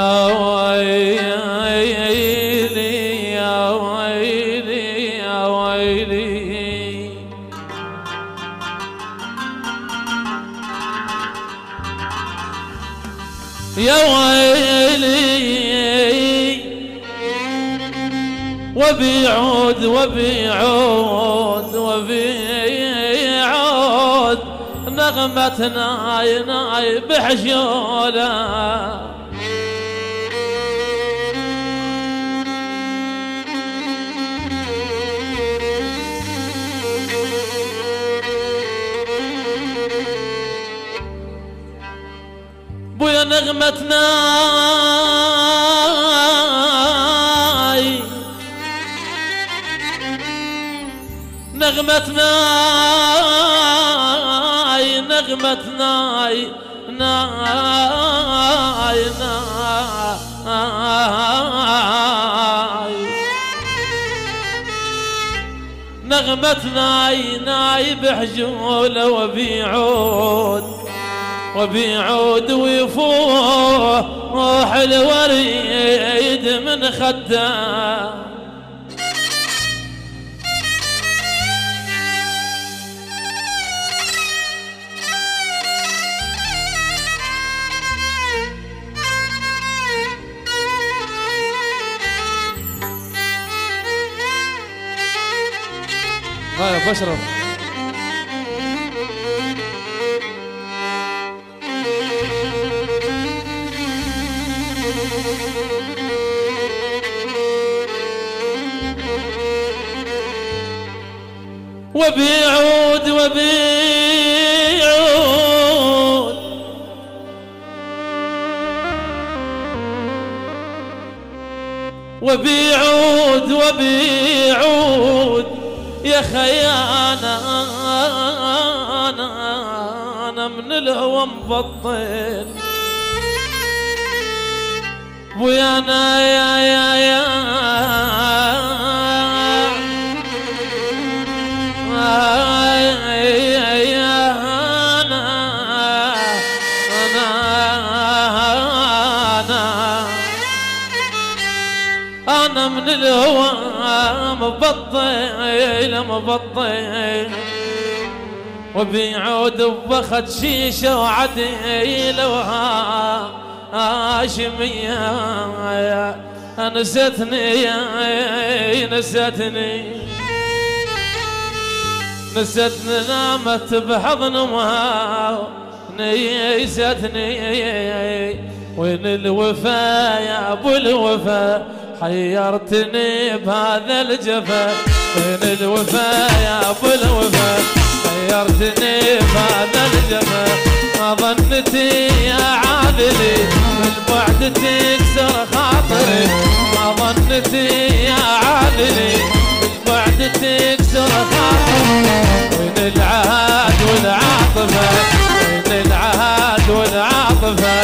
ويلي يا ويلي يا ويلي يا ويلي وبيعود وبيعود وبيعود نغمة ناي ناي بحجولة بويا نغمة ناي نغمة ناي نغمة ناي ناي ناي نغمة ناي ناي بحجولة وبيعود وبيعود ويفوح الوريد من خده هاي بشرف وبيعود وبيعود وبيعود وبيعود يا خيانة أنا من الهوى مبطل ويانا يا أنا من الهوى مبطل مبطل وبيعود بأخذ شيشة وعديل وهاشمية نستني نستني نستني نامت بحضن أمها نيستني وين الوفا يا أبو الوفا حيرتني بهذا الجفا وين الوفا يا أبو الوفا حيرتني بهذا الجفا ما ظنتي يا عادلي من بعد تكسر خاطري ما ظنتي يا عادلي من بعد تكسر خاطري وين العهد والعاطفة وين العهد والعاطفة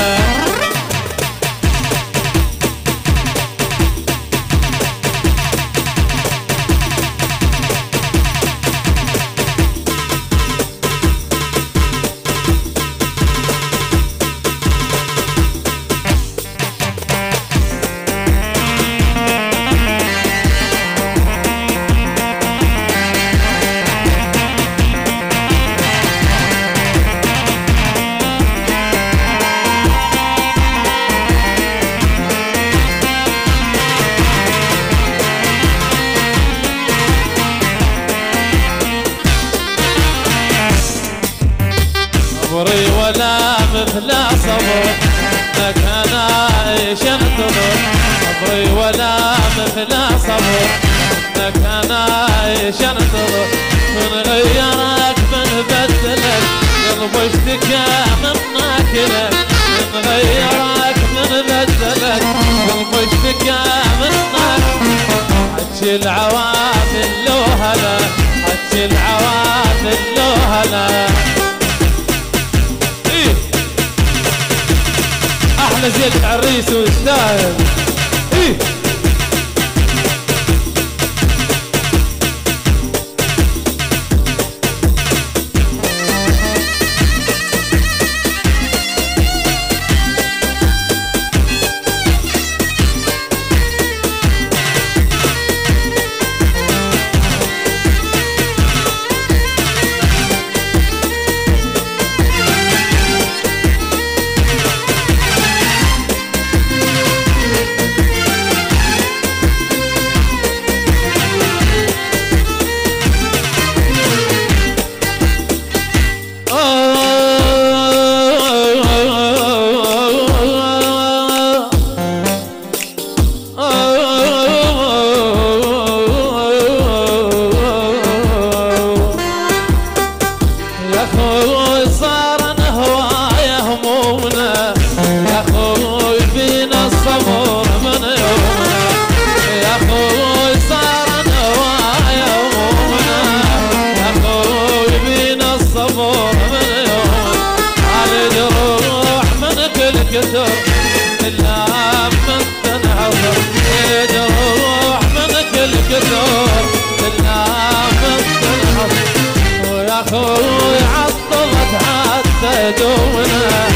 صبري ولا مثل صبر لك انا ايش انتظر صبري ولا مثل صبر لك انا ايش انتظر من غيرك من بدلك قلب اشتكى منك لك من غيرك من بدلك قلب اشتكى منك حكي العوامل لو هلا حكي العوامل لو هلا احلى زيت العريس ويستاهل ايه اخوي عطلت حتى دونا